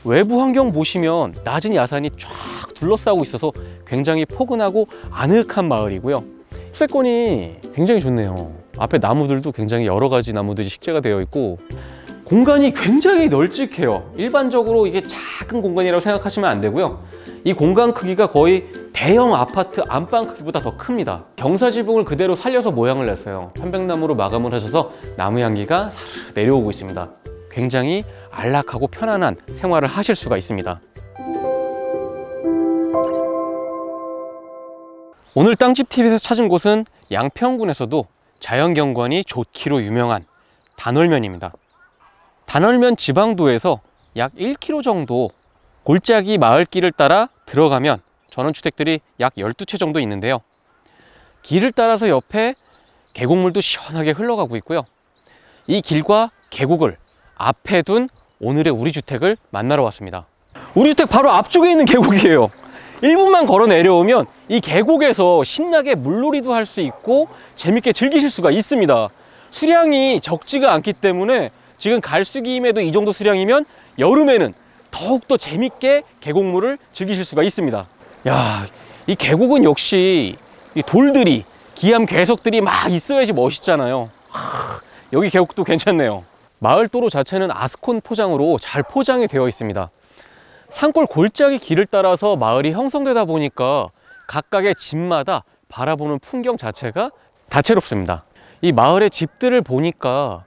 외부 환경 보시면 낮은 야산이 쫙 둘러싸고 있어서 굉장히 포근하고 아늑한 마을이고요. 습세권이 굉장히 좋네요. 앞에 나무들도 굉장히 여러 가지 나무들이 식재가 되어 있고 공간이 굉장히 널찍해요. 일반적으로 이게 작은 공간이라고 생각하시면 안 되고요. 이 공간 크기가 거의 대형 아파트 안방 크기보다 더 큽니다. 경사지붕을 그대로 살려서 모양을 냈어요. 편백나무로 마감을 하셔서 나무 향기가 사르르 내려오고 있습니다. 굉장히 안락하고 편안한 생활을 하실 수가 있습니다. 오늘 땅집TV에서 찾은 곳은 양평군에서도 자연경관이 좋기로 유명한 단월면입니다. 단월면 지방도에서 약 1km 정도 골짜기 마을길을 따라 들어가면 전원주택들이 약 12채 정도 있는데요. 길을 따라서 옆에 계곡물도 시원하게 흘러가고 있고요. 이 길과 계곡을 앞에 둔 오늘의 우리 주택을 만나러 왔습니다. 우리 주택 바로 앞쪽에 있는 계곡이에요. 1분만 걸어 내려오면 이 계곡에서 신나게 물놀이도 할 수 있고 재밌게 즐기실 수가 있습니다. 수량이 적지가 않기 때문에 지금 갈수기임에도 이 정도 수량이면 여름에는 더욱더 재밌게 계곡물을 즐기실 수가 있습니다. 야, 이 계곡은 역시 이 돌들이 기암 괴석들이 막 있어야지 멋있잖아요. 여기 계곡도 괜찮네요. 마을 도로 자체는 아스콘 포장으로 잘 포장이 되어 있습니다. 산골 골짜기 길을 따라서 마을이 형성되다 보니까 각각의 집마다 바라보는 풍경 자체가 다채롭습니다. 이 마을의 집들을 보니까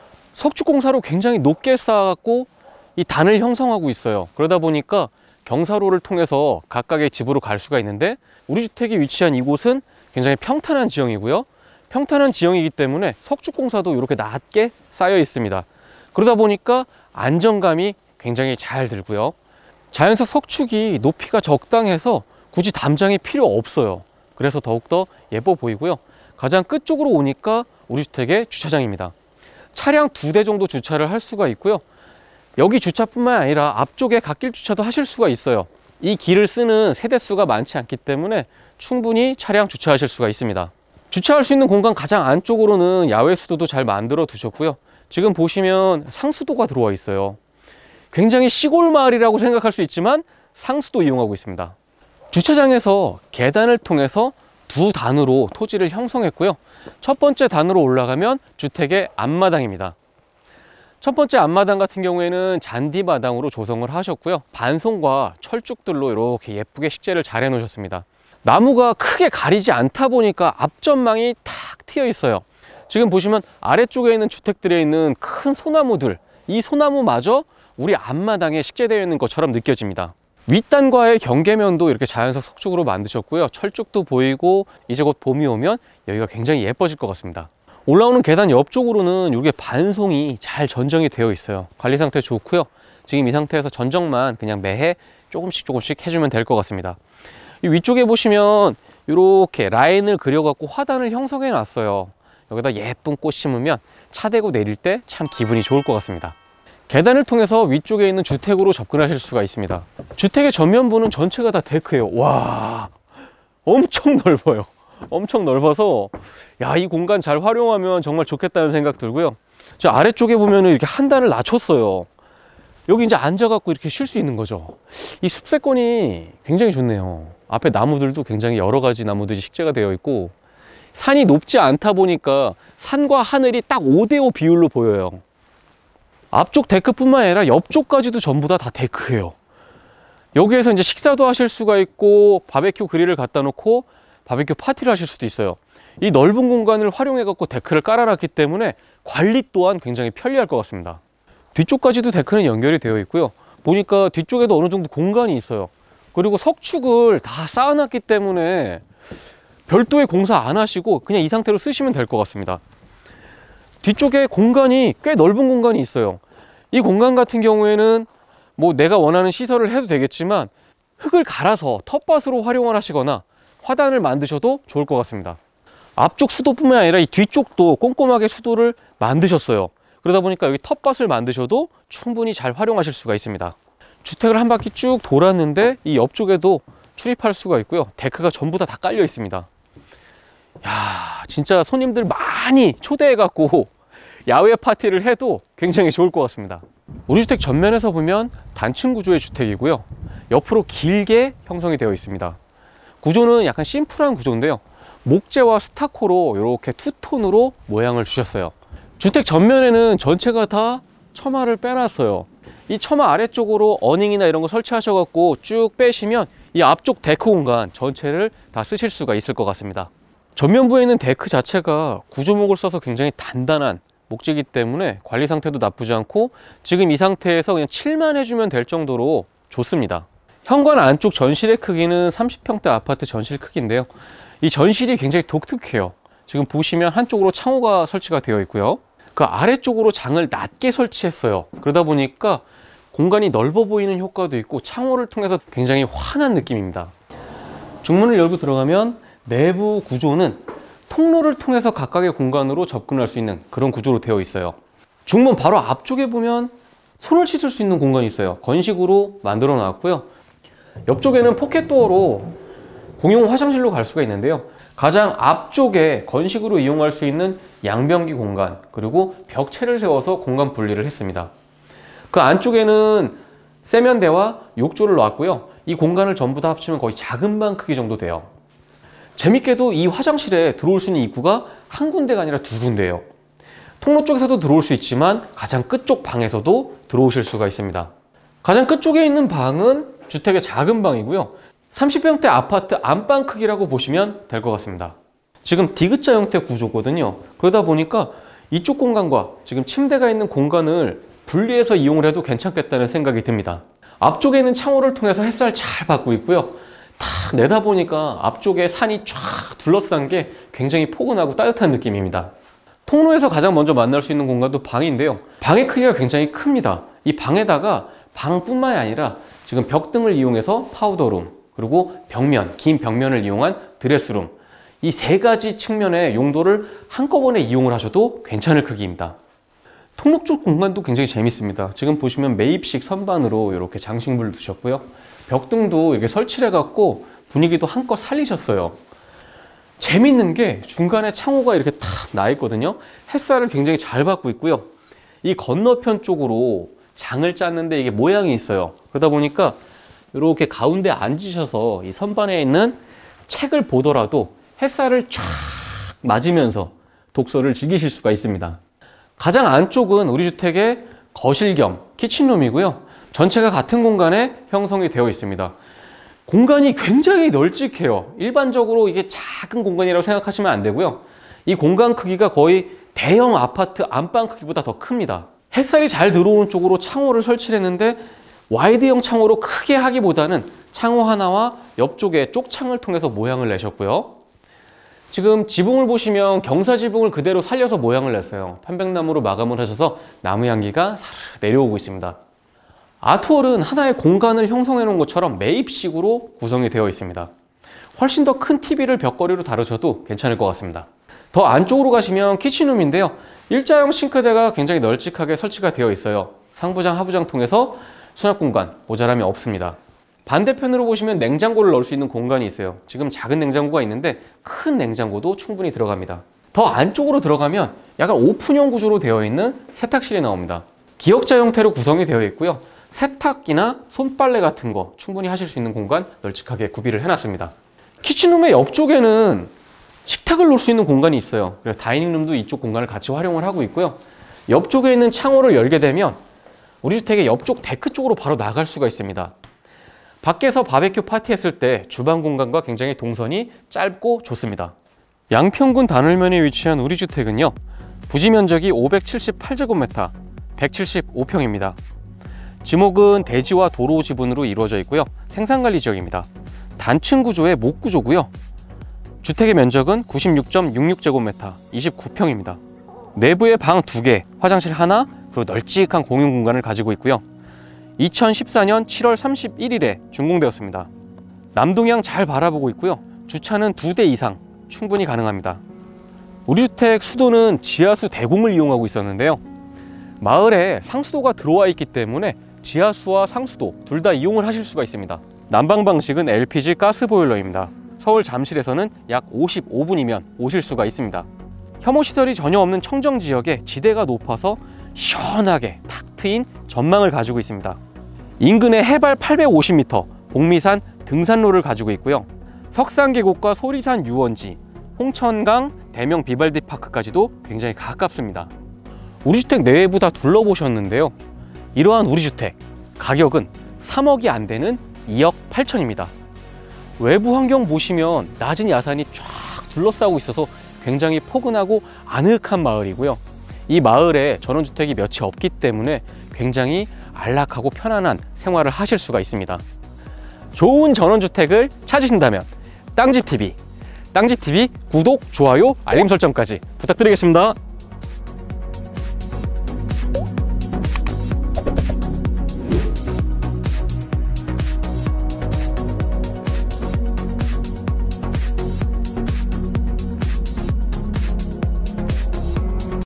석축공사로 굉장히 높게 쌓아갖고 이 단을 형성하고 있어요. 그러다 보니까 경사로를 통해서 각각의 집으로 갈 수가 있는데 우리 주택이 위치한 이곳은 굉장히 평탄한 지형이고요. 평탄한 지형이기 때문에 석축공사도 이렇게 낮게 쌓여 있습니다. 그러다 보니까 안정감이 굉장히 잘 들고요. 자연석 석축이 높이가 적당해서 굳이 담장이 필요 없어요. 그래서 더욱더 예뻐 보이고요. 가장 끝쪽으로 오니까 우리 주택의 주차장입니다. 차량 2대 정도 주차를 할 수가 있고요. 여기 주차뿐만 아니라 앞쪽에 갓길 주차도 하실 수가 있어요. 이 길을 쓰는 세대수가 많지 않기 때문에 충분히 차량 주차하실 수가 있습니다. 주차할 수 있는 공간 가장 안쪽으로는 야외 수도도 잘 만들어 두셨고요. 지금 보시면 상수도가 들어와 있어요. 굉장히 시골 마을이라고 생각할 수 있지만 상수도 이용하고 있습니다. 주차장에서 계단을 통해서 2단으로 토지를 형성했고요. 첫 번째 단으로 올라가면 주택의 앞마당입니다. 첫 번째 앞마당 같은 경우에는 잔디마당으로 조성을 하셨고요. 반송과 철쭉들로 이렇게 예쁘게 식재를 잘 해놓으셨습니다. 나무가 크게 가리지 않다 보니까 앞전망이 탁 트여 있어요. 지금 보시면 아래쪽에 있는 주택들에 있는 큰 소나무들, 이 소나무마저 우리 앞마당에 식재되어 있는 것처럼 느껴집니다. 윗단과의 경계면도 이렇게 자연석 석축으로 만드셨고요. 철쭉도 보이고 이제 곧 봄이 오면 여기가 굉장히 예뻐질 것 같습니다. 올라오는 계단 옆쪽으로는 이렇게 반송이 잘 전정이 되어 있어요. 관리 상태 좋고요. 지금 이 상태에서 전정만 그냥 매해 조금씩 해주면 될 것 같습니다. 이 위쪽에 보시면 이렇게 라인을 그려갖고 화단을 형성해 놨어요. 여기다 예쁜 꽃 심으면 차 대고 내릴 때 참 기분이 좋을 것 같습니다. 계단을 통해서 위쪽에 있는 주택으로 접근하실 수가 있습니다. 주택의 전면부는 전체가 다 데크예요. 와, 엄청 넓어요. 엄청 넓어서 야, 이 공간 잘 활용하면 정말 좋겠다는 생각 들고요. 저 아래쪽에 보면은 이렇게 한 단을 낮췄어요. 여기 이제 앉아갖고 이렇게 쉴 수 있는 거죠. 이 숲세권이 굉장히 좋네요. 앞에 나무들도 굉장히 여러 가지 나무들이 식재가 되어 있고 산이 높지 않다 보니까 산과 하늘이 딱 5대5 비율로 보여요. 앞쪽 데크뿐만 아니라 옆쪽까지도 전부 다 데크예요. 여기에서 이제 식사도 하실 수가 있고 바베큐 그릴을 갖다 놓고 바베큐 파티를 하실 수도 있어요. 이 넓은 공간을 활용해 갖고 데크를 깔아놨기 때문에 관리 또한 굉장히 편리할 것 같습니다. 뒤쪽까지도 데크는 연결이 되어 있고요. 보니까 뒤쪽에도 어느 정도 공간이 있어요. 그리고 석축을 다 쌓아놨기 때문에 별도의 공사 안 하시고 그냥 이 상태로 쓰시면 될 것 같습니다. 뒤쪽에 공간이 꽤 넓은 공간이 있어요. 이 공간 같은 경우에는 뭐 내가 원하는 시설을 해도 되겠지만 흙을 갈아서 텃밭으로 활용을 하시거나 화단을 만드셔도 좋을 것 같습니다. 앞쪽 수도뿐만 아니라 이 뒤쪽도 꼼꼼하게 수도를 만드셨어요. 그러다 보니까 여기 텃밭을 만드셔도 충분히 잘 활용하실 수가 있습니다. 주택을 한 바퀴 쭉 돌았는데 이 옆쪽에도 출입할 수가 있고요. 데크가 전부 다 깔려 있습니다. 야, 진짜 손님들 많이 초대해 갖고 야외 파티를 해도 굉장히 좋을 것 같습니다. 우리 주택 전면에서 보면 단층 구조의 주택이고요. 옆으로 길게 형성이 되어 있습니다. 구조는 약간 심플한 구조인데요. 목재와 스타코로 이렇게 투톤으로 모양을 주셨어요. 주택 전면에는 전체가 다 처마를 빼놨어요. 이 처마 아래쪽으로 어닝이나 이런 거 설치하셔갖고 쭉 빼시면 이 앞쪽 데크 공간 전체를 다 쓰실 수가 있을 것 같습니다. 전면부에 있는 데크 자체가 구조목을 써서 굉장히 단단한 목재이기 때문에 관리 상태도 나쁘지 않고 지금 이 상태에서 그냥 칠만 해주면 될 정도로 좋습니다. 현관 안쪽 전실의 크기는 30평대 아파트 전실 크기인데요. 이 전실이 굉장히 독특해요. 지금 보시면 한쪽으로 창호가 설치가 되어 있고요. 그 아래쪽으로 장을 낮게 설치했어요. 그러다 보니까 공간이 넓어 보이는 효과도 있고 창호를 통해서 굉장히 환한 느낌입니다. 중문을 열고 들어가면 내부 구조는 통로를 통해서 각각의 공간으로 접근할 수 있는 그런 구조로 되어 있어요. 중문 바로 앞쪽에 보면 손을 씻을 수 있는 공간이 있어요. 건식으로 만들어 놨고요. 옆쪽에는 포켓도어로 공용 화장실로 갈 수가 있는데요. 가장 앞쪽에 건식으로 이용할 수 있는 양변기 공간, 그리고 벽체를 세워서 공간 분리를 했습니다. 그 안쪽에는 세면대와 욕조를 놨고요. 이 공간을 전부 다 합치면 거의 작은 방 크기 정도 돼요. 재밌게도 이 화장실에 들어올 수 있는 입구가 한 군데가 아니라 두 군데예요. 통로 쪽에서도 들어올 수 있지만 가장 끝쪽 방에서도 들어오실 수가 있습니다. 가장 끝쪽에 있는 방은 주택의 작은 방이고요. 30평대 아파트 안방 크기라고 보시면 될 것 같습니다. 지금 D자 형태 구조거든요. 그러다 보니까 이쪽 공간과 지금 침대가 있는 공간을 분리해서 이용을 해도 괜찮겠다는 생각이 듭니다. 앞쪽에 있는 창호를 통해서 햇살 잘 받고 있고요. 탁 내다보니까 앞쪽에 산이 쫙 둘러싼 게 굉장히 포근하고 따뜻한 느낌입니다. 통로에서 가장 먼저 만날 수 있는 공간도 방인데요. 방의 크기가 굉장히 큽니다. 이 방에다가 방뿐만이 아니라 지금 벽등을 이용해서 파우더룸, 그리고 벽면, 긴 벽면을 이용한 드레스룸, 이 세 가지 측면의 용도를 한꺼번에 이용을 하셔도 괜찮을 크기입니다. 통로 쪽 공간도 굉장히 재밌습니다. 지금 보시면 매입식 선반으로 이렇게 장식물을 두셨고요. 벽등도 이렇게 설치를 해갖고 분위기도 한껏 살리셨어요. 재밌는 게 중간에 창호가 이렇게 탁 나 있거든요. 햇살을 굉장히 잘 받고 있고요. 이 건너편 쪽으로 장을 짰는데 이게 모양이 있어요. 그러다 보니까 이렇게 가운데 앉으셔서 이 선반에 있는 책을 보더라도 햇살을 쫙 맞으면서 독서를 즐기실 수가 있습니다. 가장 안쪽은 우리 주택의 거실 겸 키친룸이고요. 전체가 같은 공간에 형성이 되어 있습니다. 공간이 굉장히 널찍해요. 일반적으로 이게 작은 공간이라고 생각하시면 안 되고요. 이 공간 크기가 거의 대형 아파트 안방 크기보다 더 큽니다. 햇살이 잘 들어오는 쪽으로 창호를 설치를 했는데 와이드형 창호로 크게 하기보다는 창호 하나와 옆쪽에 쪽창을 통해서 모양을 내셨고요. 지금 지붕을 보시면 경사 지붕을 그대로 살려서 모양을 냈어요. 편백나무로 마감을 하셔서 나무 향기가 사르르 내려오고 있습니다. 아트월은 하나의 공간을 형성해 놓은 것처럼 매입식으로 구성이 되어 있습니다. 훨씬 더 큰 TV를 벽걸이로 다루셔도 괜찮을 것 같습니다. 더 안쪽으로 가시면 키친룸인데요. 일자형 싱크대가 굉장히 널찍하게 설치가 되어 있어요. 상부장, 하부장 통해서 수납 공간 모자람이 없습니다. 반대편으로 보시면 냉장고를 넣을 수 있는 공간이 있어요. 지금 작은 냉장고가 있는데 큰 냉장고도 충분히 들어갑니다. 더 안쪽으로 들어가면 약간 오픈형 구조로 되어 있는 세탁실이 나옵니다. 기역자 형태로 구성이 되어 있고요. 세탁기나 손빨래 같은 거 충분히 하실 수 있는 공간 널찍하게 구비를 해놨습니다. 키친룸의 옆쪽에는 식탁을 놓을 수 있는 공간이 있어요. 그래서 다이닝룸도 이쪽 공간을 같이 활용을 하고 있고요. 옆쪽에 있는 창호를 열게 되면 우리 주택의 옆쪽 데크 쪽으로 바로 나갈 수가 있습니다. 밖에서 바베큐 파티했을 때 주방 공간과 굉장히 동선이 짧고 좋습니다. 양평군 단울면에 위치한 우리 주택은요. 부지 면적이 578제곱미터, 175평입니다. 지목은 대지와 도로 지분으로 이루어져 있고요. 생산관리 지역입니다. 단층 구조의 목 구조고요. 주택의 면적은 96.66제곱미터, 29평입니다. 내부에 방 2개, 화장실 하나, 그리고 널찍한 공용 공간을 가지고 있고요. 2014년 7월 31일에 준공되었습니다. 남동향 잘 바라보고 있고요. 주차는 2대 이상 충분히 가능합니다. 우리 주택 수도는 지하수 대공을 이용하고 있었는데요. 마을에 상수도가 들어와 있기 때문에 지하수와 상수도 둘 다 이용을 하실 수가 있습니다. 난방 방식은 LPG 가스 보일러입니다. 서울 잠실에서는 약 55분이면 오실 수가 있습니다. 혐오시설이 전혀 없는 청정지역에 지대가 높아서 시원하게 탁 트인 전망을 가지고 있습니다. 인근에 해발 850m 복미산 등산로를 가지고 있고요. 석산계곡과 소리산 유원지, 홍천강, 대명 비발디 파크까지도 굉장히 가깝습니다. 우리 주택 내부 다 둘러보셨는데요. 이러한 우리 주택 가격은 3억이 안 되는 2억 8천입니다. 외부 환경 보시면 낮은 야산이 쫙 둘러싸고 있어서 굉장히 포근하고 아늑한 마을이고요. 이 마을에 전원주택이 몇이 없기 때문에 굉장히 안락하고 편안한 생활을 하실 수가 있습니다. 좋은 전원주택을 찾으신다면 땅집TV 구독, 좋아요, 알림 설정까지 부탁드리겠습니다.